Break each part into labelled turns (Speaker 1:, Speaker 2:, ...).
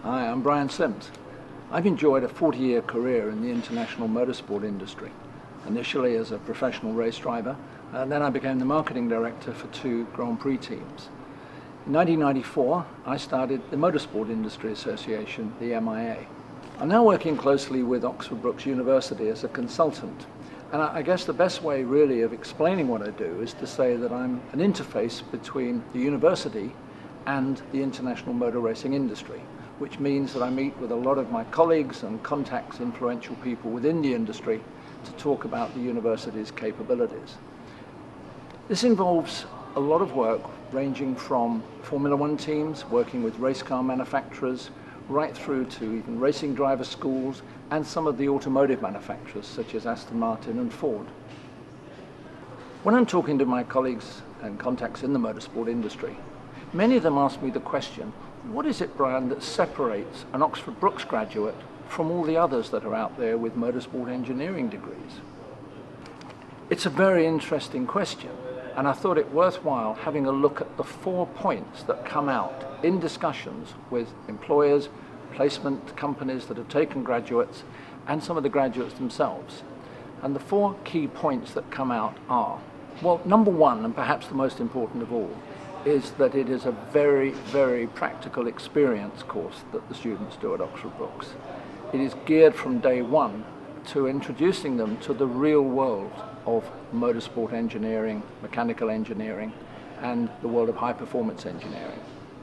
Speaker 1: Hi, I'm Brian Sims. I've enjoyed a 40-year career in the international motorsport industry, initially as a professional race driver, and then I became the marketing director for 2 Grand Prix teams. In 1994, I started the Motorsport Industry Association, the MIA. I'm now working closely with Oxford Brookes University as a consultant, and I guess the best way really of explaining what I do is to say that I'm an interface between the university and the international motor racing industry, which means that I meet with a lot of my colleagues and contacts influential people within the industry to talk about the university's capabilities. This involves a lot of work ranging from Formula One teams, working with race car manufacturers, right through to even racing driver schools and some of the automotive manufacturers such as Aston Martin and Ford. When I'm talking to my colleagues and contacts in the motorsport industry, many of them ask me the question, what is it, Brian, that separates an Oxford Brookes graduate from all the others that are out there with motorsport engineering degrees? It's a very interesting question, and I thought it worthwhile having a look at the 4 points that come out in discussions with employers, placement companies that have taken graduates, and some of the graduates themselves. And the 4 key points that come out are, well, number one, and perhaps the most important of all, is that it is a very, very practical experience course that the students do at Oxford Brookes. It is geared from day one to introducing them to the real world of motorsport engineering, mechanical engineering, and the world of high-performance engineering,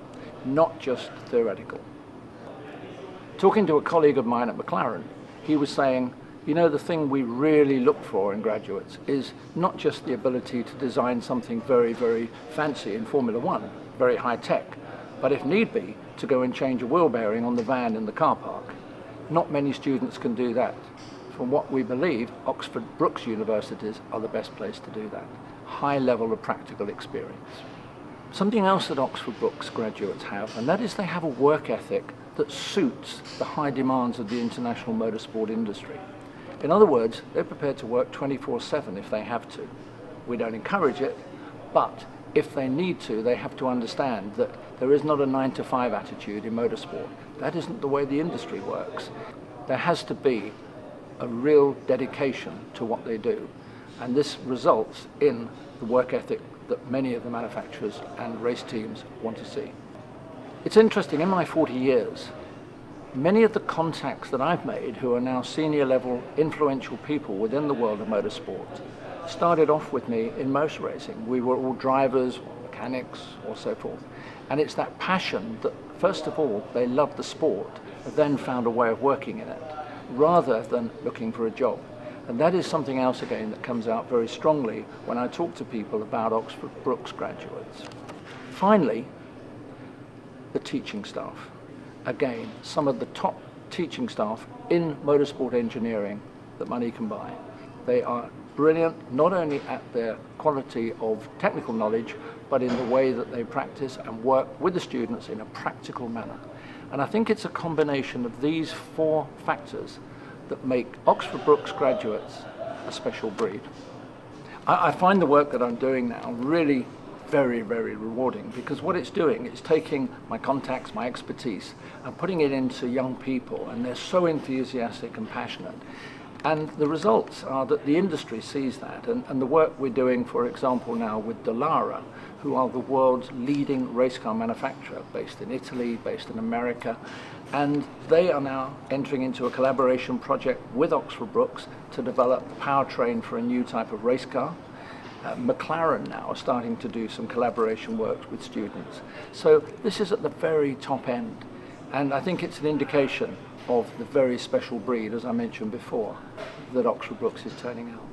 Speaker 1: not just theoretical. Talking to a colleague of mine at McLaren, he was saying, you know, the thing we really look for in graduates is not just the ability to design something very, very fancy in Formula One, very high tech, but if need be, to go and change a wheel bearing on the van in the car park. Not many students can do that. From what we believe, Oxford Brookes universities are the best place to do that. High level of practical experience. Something else that Oxford Brookes graduates have, and that is they have a work ethic that suits the high demands of the international motorsport industry. In other words, they're prepared to work 24/7 if they have to. We don't encourage it, but if they need to, they have to understand that there is not a 9-to-5 attitude in motorsport. That isn't the way the industry works. There has to be a real dedication to what they do, and this results in the work ethic that many of the manufacturers and race teams want to see. It's interesting, in my 40 years, many of the contacts that I've made who are now senior level influential people within the world of motorsport started off with me in motor racing. We were all drivers, mechanics, or so forth. And it's that passion that, first of all, they loved the sport, then found a way of working in it, rather than looking for a job. And that is something else, again, that comes out very strongly when I talk to people about Oxford Brookes graduates. Finally, the teaching staff. Again, some of the top teaching staff in motorsport engineering that money can buy. They are brilliant, not only at their quality of technical knowledge, but in the way that they practice and work with the students in a practical manner. And I think it's a combination of these 4 factors that make Oxford Brookes graduates a special breed. I find the work that I'm doing now really very, very rewarding, because what it's doing is taking my contacts, my expertise, and putting it into young people, and they're so enthusiastic and passionate. And the results are that the industry sees that, and the work we're doing, for example, now with Dallara, who are the world's leading race car manufacturer, based in Italy, based in America, and they are now entering into a collaboration project with Oxford Brookes to develop a powertrain for a new type of race car. McLaren now are starting to do some collaboration work with students. So this is at the very top end, and I think it's an indication of the very special breed, as I mentioned before, that Oxford Brookes is turning out.